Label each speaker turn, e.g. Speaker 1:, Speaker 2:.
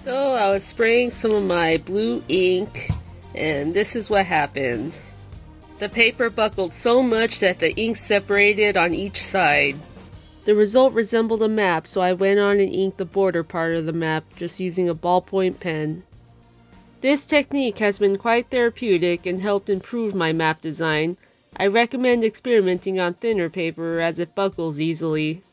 Speaker 1: So I was spraying some of my blue ink, and this is what happened. The paper buckled so much that the ink separated on each side. The result resembled a map, so I went on and inked the border part of the map just using a ballpoint pen. This technique has been quite therapeutic and helped improve my map design. I recommend experimenting on thinner paper as it buckles easily.